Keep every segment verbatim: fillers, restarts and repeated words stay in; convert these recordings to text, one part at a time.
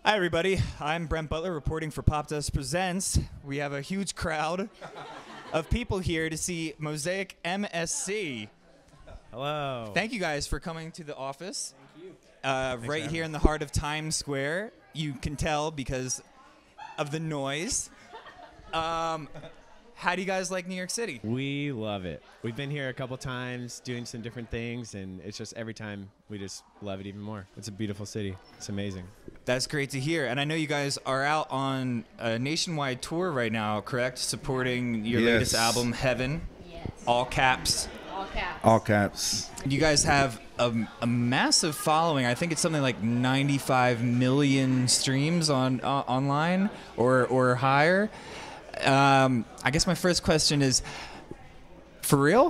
Hi, everybody. I'm Brent Butler reporting for Pop Dust Presents. We have a huge crowd of people here to see Mosaic M S C. Hello. Thank you guys for coming to the office. Thank you. Uh, right here in the heart of Times Square. You can tell because of the noise. Um, how do you guys like New York City? We love it. We've been here a couple times doing some different things, and it's just every time we just love it even more. It's a beautiful city. It's amazing. That's great to hear. And I know you guys are out on a nationwide tour right now, correct? Supporting your Yes. latest album, Heaven. Yes. All caps. All caps. All caps. You guys have a, a massive following. I think it's something like ninety-five million streams on uh, online or or higher. Um, I guess my first question is, for real?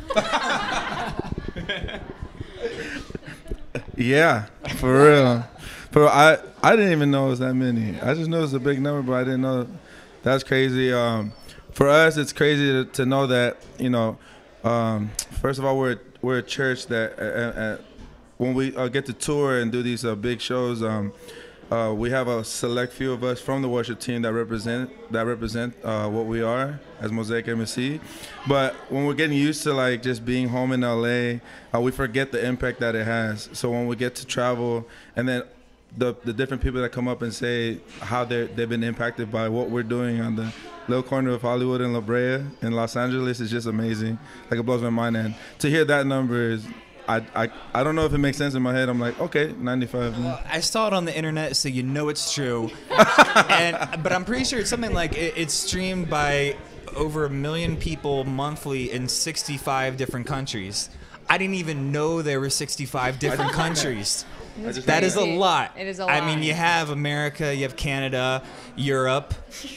Yeah, for real. For I, I didn't even know it was that many. I just knew it was a big number, but I didn't know. That's crazy. Um, for us, it's crazy to, to know that, you know, um, first of all, we're we're a church that uh, uh, when we uh, get to tour and do these uh, big shows, um, uh, we have a select few of us from the worship team that represent that represent uh, what we are as Mosaic M S C. But when we're getting used to like just being home in L A, uh, we forget the impact that it has. So when we get to travel, and then the the different people that come up and say how they they've been impacted by what we're doing on the little corner of Hollywood and La Brea in Los Angeles is just amazing. Like, it blows my mind. And to hear that number is, I, I, I don't know if it makes sense in my head. I'm like, okay, ninety-five. Well, I saw it on the internet, so you know it's true. and But I'm pretty sure it's something like it, it's streamed by over a million people monthly in sixty-five different countries. I didn't even know there were sixty-five different countries. That is a lot. It is a I lot. mean, you have America, you have Canada, Europe.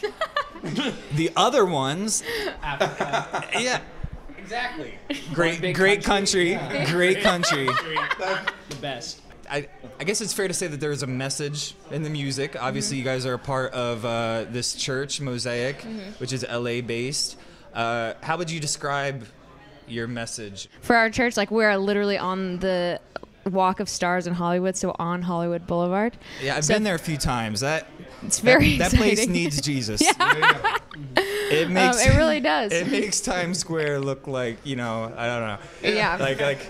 The other ones, Africa. Yeah, exactly. Great, big great country, country. great country. The best. I, I guess it's fair to say that there's a message in the music. Obviously, you guys are a part of uh, this church, Mosaic, which is L A based. Uh, how would you describe your message? For our church, like, we're literally on the Walk of Stars in Hollywood, so on Hollywood Boulevard. Yeah, I've So been there a few times. That It's very that, that place exciting. needs Jesus. Yeah. It Um, makes it really does. It makes Times Square look like, you know, I don't know. Yeah. Like like,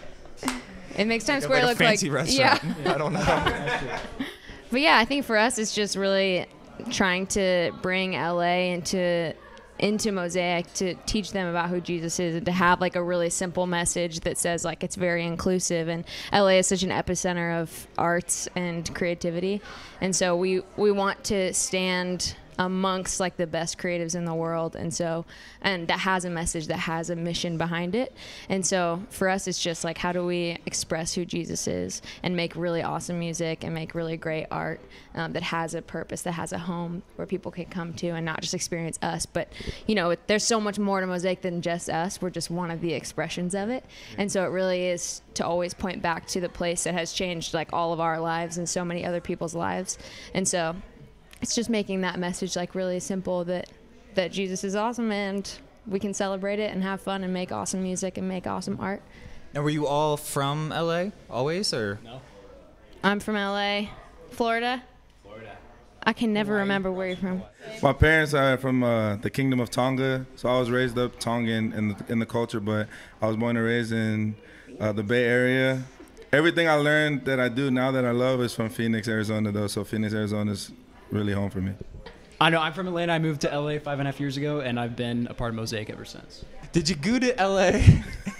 It makes Times like Square a look fancy like restaurant. yeah. I don't know. But yeah, I think for us, it's just really trying to bring L A into into Mosaic to teach them about who Jesus is and to have like a really simple message that says like it's very inclusive. And L A is such an epicenter of arts and creativity, and so we we want to stand amongst like the best creatives in the world, and so and that has a message, that has a mission behind it. And so for us, it's just like, how do we express who Jesus is and make really awesome music and make really great art um, that has a purpose, that has a home where people can come to and not just experience us, but you know, there's so much more to Mosaic than just us. We're just one of the expressions of it. And so it really is to always point back to the place that has changed like all of our lives and so many other people's lives. And so it's just making that message like really simple, that that Jesus is awesome and we can celebrate it and have fun and make awesome music and make awesome art. Now, were you all from L A always, or? No. I'm from L A, Florida. Florida. I can never remember where you're from. My parents are from uh, the Kingdom of Tonga, so I was raised up Tongan in the, in the culture, but I was born and raised in uh, the Bay Area. Everything I learned that I do now that I love is from Phoenix, Arizona, though, so Phoenix, Arizona is really home for me. I know. I'm from Atlanta. I moved to L A five and a half years ago, and I've been a part of Mosaic ever since. Did you go to L A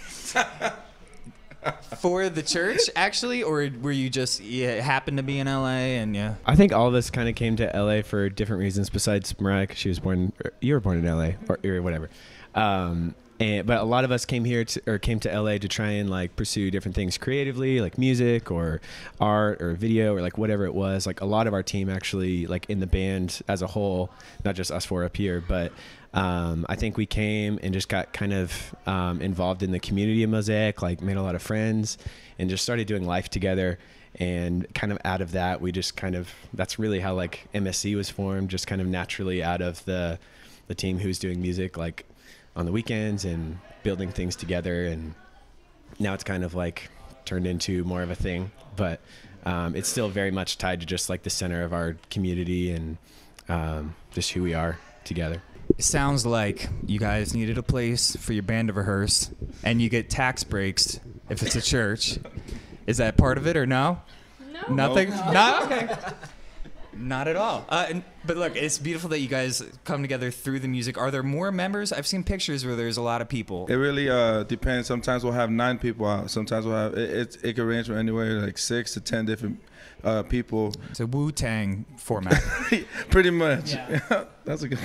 for the church, actually, or were you just you happened to be in L A and yeah? I think all of us kind of came to L A for different reasons besides Mariah, 'cause she was born, or you were born in L A, or, or whatever. Um, and, but a lot of us came here to, or came to L A to try and like pursue different things creatively, like music or art or video or like whatever it was. Like a lot of our team actually, like in the band as a whole, not just us four up here, but um, I think we came and just got kind of um, involved in the community of Mosaic, like made a lot of friends and just started doing life together. And kind of out of that, we just kind of, that's really how like M S C was formed, just kind of naturally out of the the team who's doing music like on the weekends and building things together. And now it's kind of like turned into more of a thing. But um, it's still very much tied to just like the center of our community and um, just who we are together. It sounds like you guys needed a place for your band to rehearse, and you get tax breaks if it's a church. Is that part of it or no? No. Nothing? No? Okay. Not at all. Uh, and, but look, it's beautiful that you guys come together through the music. Are there more members? I've seen pictures where there's a lot of people. It really uh, depends. Sometimes we'll have nine people out. Sometimes we'll have, it, it, it can range from anywhere like six to ten different uh, people. It's a Wu-Tang format. Pretty much. Yeah. That's a good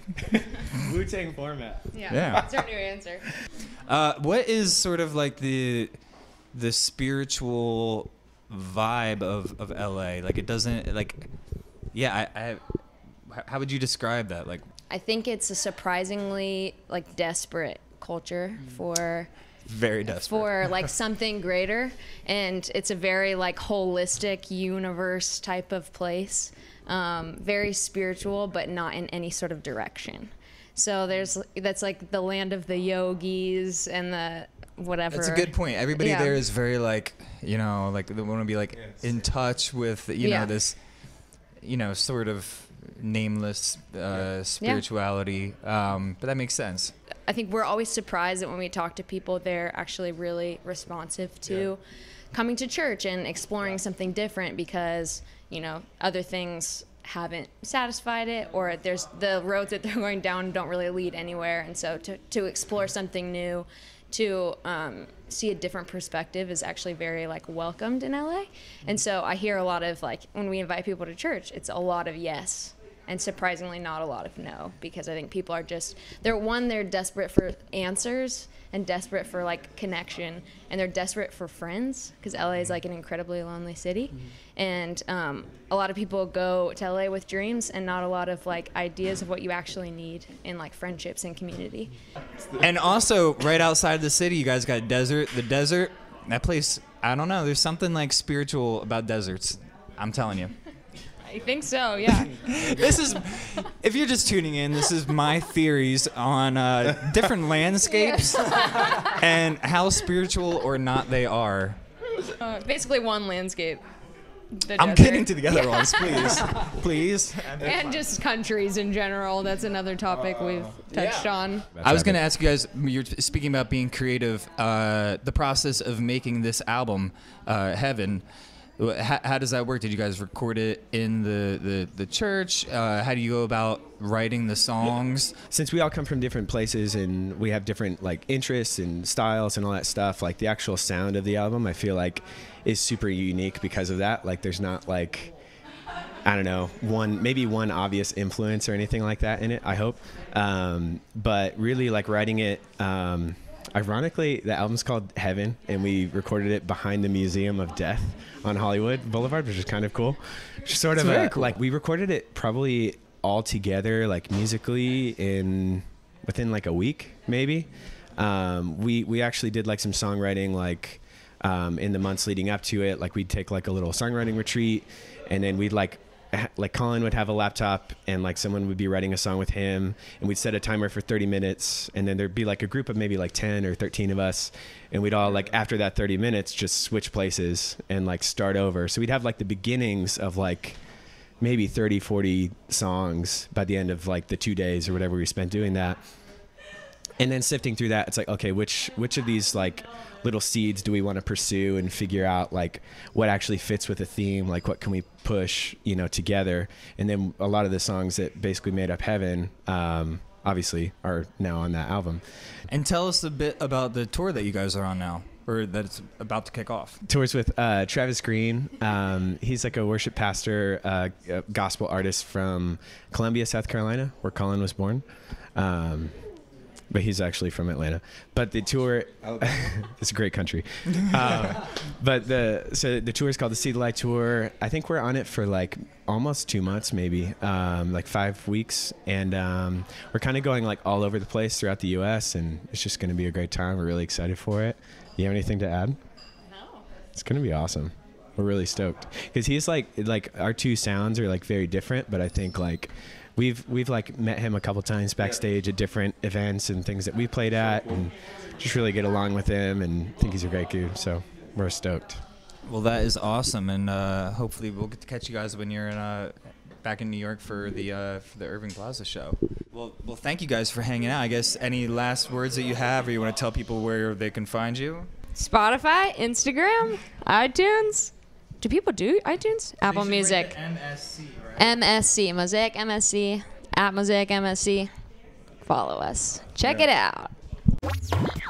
Wu-Tang format. Yeah. Yeah. That's our new answer. Uh, what is sort of like the the spiritual vibe of, of L A? Like it doesn't like, yeah. I, I how would you describe that? Like, I think it's a surprisingly like desperate culture for very desperate. for like something greater, and it's a very like holistic universe type of place. Um, very spiritual, but not in any sort of direction. So there's that's like the land of the yogis and the whatever. That's a good point. Everybody Yeah. there is very like, you know, like they want to be like in touch with, you Yeah. know, this, you know, sort of nameless uh, spirituality. Um, but that makes sense. I think we're always surprised that when we talk to people, they're actually really responsive to coming to church and exploring something different because, you know, other things haven't satisfied it, or there's the roads that they're going down don't really lead anywhere. And so to, to explore something new, to um, see a different perspective is actually very like welcomed in L A. And so I hear a lot of like, when we invite people to church, it's a lot of yes. And surprisingly not a lot of no, because I think people are just, they're one, they're desperate for answers and desperate for like connection, and they're desperate for friends because L A is like an incredibly lonely city. Mm-hmm. And um, a lot of people go to L A with dreams and not a lot of like ideas of what you actually need in like friendships and community. And also right outside the city, you guys got desert. The desert, that place, I don't know. There's something like spiritual about deserts. I'm telling you. I think so, yeah. This is, if you're just tuning in, this is my theories on uh, different landscapes and how spiritual or not they are. Uh, basically one landscape. The I'm desert. getting to the other ones, please. Please. And just countries in general. That's another topic we've touched on. I was going to ask you guys, you're speaking about being creative, uh, the process of making this album, uh, Heaven. How, how does that work? Did you guys record it in the, the, the church? Uh, how do you go about writing the songs? Since we all come from different places and we have different like interests and styles and all that stuff, like the actual sound of the album, I feel like is super unique because of that. Like there's not like, I don't know, one, maybe one obvious influence or anything like that in it, I hope. Um, but really like writing it, um, ironically, the album's called Heaven, and we recorded it behind the Museum of Death on Hollywood Boulevard, which is kind of cool. Just sort It's of very a, cool. like we recorded it probably all together, like musically, in within like a week, maybe. Um, we we actually did like some songwriting, like um, in the months leading up to it. Like we'd take like a little songwriting retreat, and then we'd like. Like Colin would have a laptop and like someone would be writing a song with him, and we'd set a timer for thirty minutes, and then there'd be like a group of maybe like ten or thirteen of us, and we'd all like after that thirty minutes just switch places and like start over. So we'd have like the beginnings of like maybe thirty, forty songs by the end of like the two days or whatever we spent doing that. And then sifting through that, it's like, okay, which which of these like little seeds do we want to pursue and figure out like what actually fits with the theme, like what can we push, you know, together. And then a lot of the songs that basically made up Heaven, um, obviously, are now on that album. And tell us a bit about the tour that you guys are on now, or that it's about to kick off. Tours with uh, Travis Green. Um, he's like a worship pastor, uh, a gospel artist from Columbia, South Carolina, where Colin was born. Um, but he's actually from Atlanta. But the tour, it's a great country. Um, but the so the tour is called the See the Light Tour. I think we're on it for like almost two months, maybe um, like five weeks, and um, we're kind of going like all over the place throughout the U S, and it's just going to be a great time. We're really excited for it. You have anything to add? No. It's going to be awesome. We're really stoked because he's like like our two sounds are like very different, but I think like. We've we've like met him a couple times backstage at different events and things that we played at, and just really get along with him and think he's a great dude. So we're stoked. Well, that is awesome, and uh, hopefully we'll get to catch you guys when you're in, uh, back in New York for the uh, for the Irving Plaza show. Well, well, thank you guys for hanging out. I guess any last words that you have, or you want to tell people where they can find you? Spotify, Instagram, iTunes. Do people do iTunes? Apple They should rate Music. the M S C, right? M S C, Mosaic M S C, at Mosaic M S C. Follow us. Check Yeah. it out.